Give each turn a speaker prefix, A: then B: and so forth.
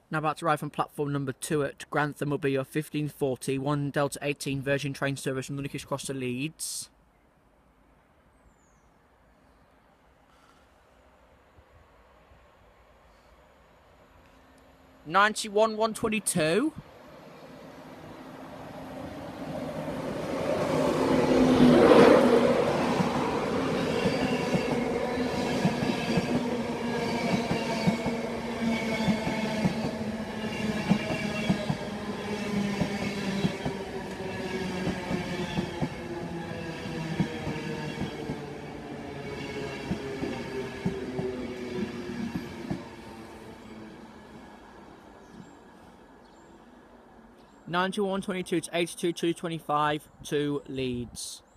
A: Now about to arrive on platform number 2 at Grantham will be your 1540 1 Delta 18 Virgin train service from Lunickers Cross to Leeds. '91 122. '91 122 to 82 225 to Leeds.